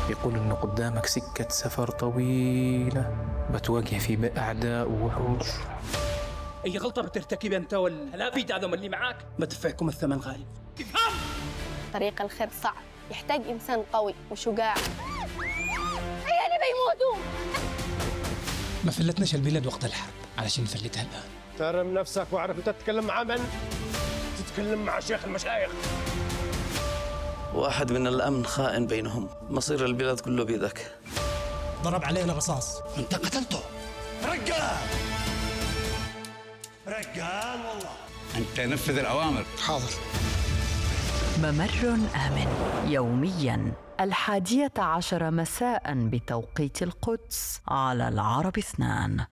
يقول إنه قدامك سكة سفر طويلة بتواجه في أعداء ووحوش. أي غلطة بترتكب أنت والهلابيد هذا اللي معاك بدفعكم الثمن غالي. افهم؟ طريق الخير صعب، يحتاج إنسان قوي وشجاع. عيالي بيموتوا. ما فلتناش البلاد وقت الحرب علشان نفلتها الآن. ترم نفسك واعرف أنت تتكلم مع من؟ تتكلم مع شيخ المشايخ. واحد من الأمن خائن بينهم، مصير البلاد كله بيدك. ضرب علينا رصاص. أنت قتلته. رجال رجال والله. أنت نفذ الأوامر. حاضر. ممر آمن يومياً 11:10 مساءً بتوقيت القدس على العرب 2.